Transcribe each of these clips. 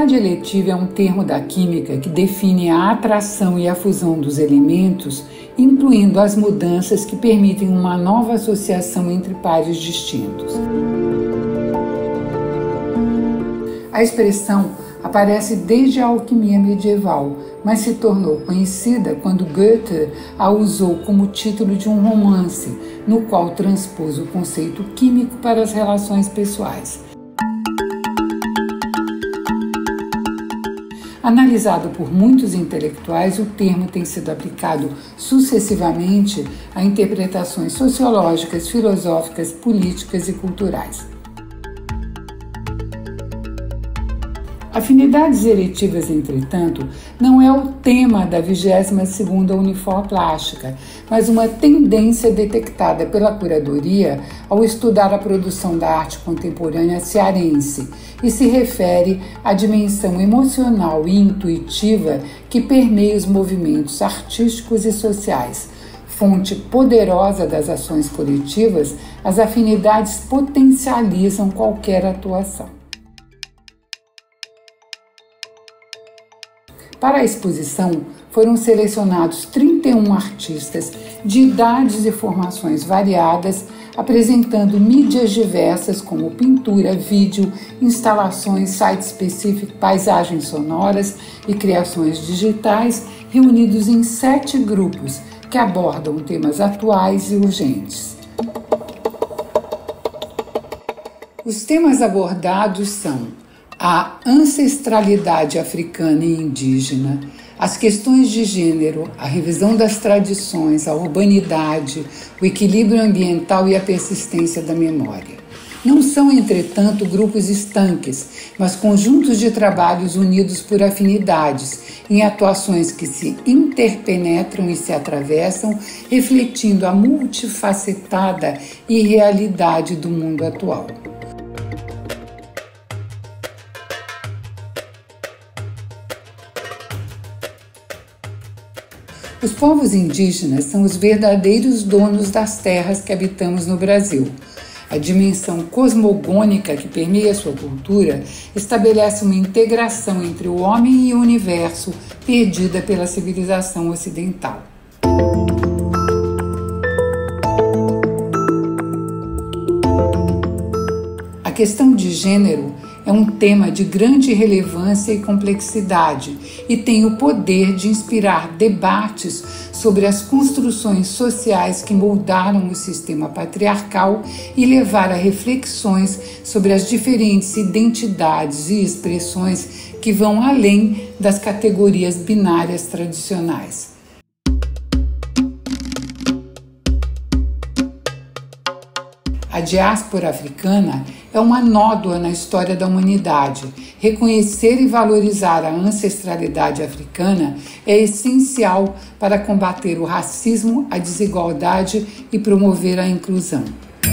Afinidade eletiva é um termo da química que define a atração e a fusão dos elementos, incluindo as mudanças que permitem uma nova associação entre pares distintos. A expressão aparece desde a alquimia medieval, mas se tornou conhecida quando Goethe a usou como título de um romance, no qual transpôs o conceito químico para as relações pessoais. Analisado por muitos intelectuais, o termo tem sido aplicado sucessivamente a interpretações sociológicas, filosóficas, políticas e culturais. Afinidades eletivas, entretanto, não é o tema da 22ª Uniforplástica, mas uma tendência detectada pela curadoria ao estudar a produção da arte contemporânea cearense e se refere à dimensão emocional e intuitiva que permeia os movimentos artísticos e sociais. Fonte poderosa das ações coletivas, as afinidades potencializam qualquer atuação. Para a exposição, foram selecionados 31 artistas de idades e formações variadas, apresentando mídias diversas como pintura, vídeo, instalações, site específico, paisagens sonoras e criações digitais, reunidos em 7 grupos que abordam temas atuais e urgentes. Os temas abordados são a ancestralidade africana e indígena, as questões de gênero, a revisão das tradições, a urbanidade, o equilíbrio ambiental e a persistência da memória. Não são, entretanto, grupos estanques, mas conjuntos de trabalhos unidos por afinidades, em atuações que se interpenetram e se atravessam, refletindo a multifacetada irrealidade do mundo atual. Os povos indígenas são os verdadeiros donos das terras que habitamos no Brasil. A dimensão cosmogônica que permeia sua cultura estabelece uma integração entre o homem e o universo perdida pela civilização ocidental. A questão de gênero é um tema de grande relevância e complexidade e tem o poder de inspirar debates sobre as construções sociais que moldaram o sistema patriarcal e levar a reflexões sobre as diferentes identidades e expressões que vão além das categorias binárias tradicionais. A diáspora africana é uma nódoa na história da humanidade. Reconhecer e valorizar a ancestralidade africana é essencial para combater o racismo, a desigualdade e promover a inclusão.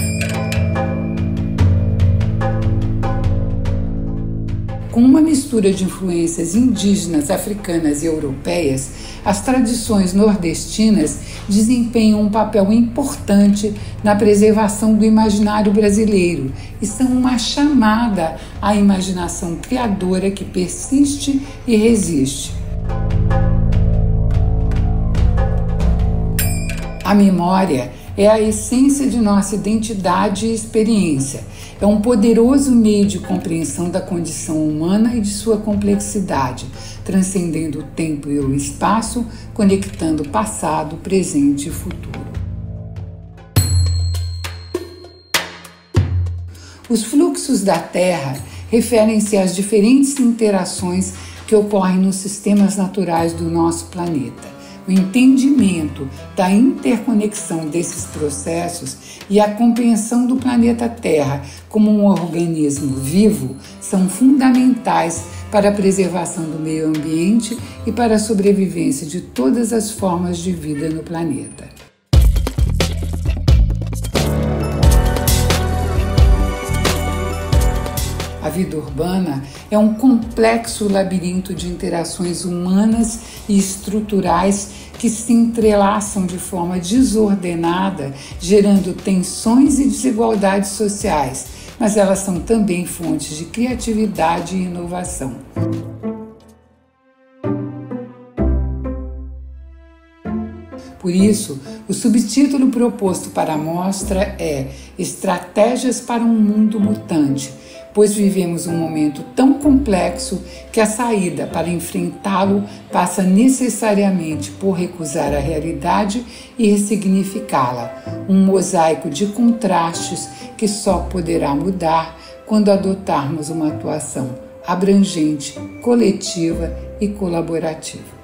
Com uma mistura de influências indígenas, africanas e europeias, as tradições nordestinas desempenham um papel importante na preservação do imaginário brasileiro e são uma chamada à imaginação criadora que persiste e resiste. A memória é a essência de nossa identidade e experiência. É um poderoso meio de compreensão da condição humana e de sua complexidade, transcendendo o tempo e o espaço, conectando passado, presente e futuro. Os fluxos da Terra referem-se às diferentes interações que ocorrem nos sistemas naturais do nosso planeta. O entendimento da interconexão desses processos e a compreensão do planeta Terra como um organismo vivo são fundamentais para a preservação do meio ambiente e para a sobrevivência de todas as formas de vida no planeta. A vida urbana é um complexo labirinto de interações humanas e estruturais que se entrelaçam de forma desordenada, gerando tensões e desigualdades sociais, mas elas são também fontes de criatividade e inovação. Por isso, o subtítulo proposto para a mostra é Estratégias para um Mundo Mutante, pois vivemos um momento tão complexo que a saída para enfrentá-lo passa necessariamente por recusar a realidade e ressignificá-la, um mosaico de contrastes que só poderá mudar quando adotarmos uma atuação abrangente, coletiva e colaborativa.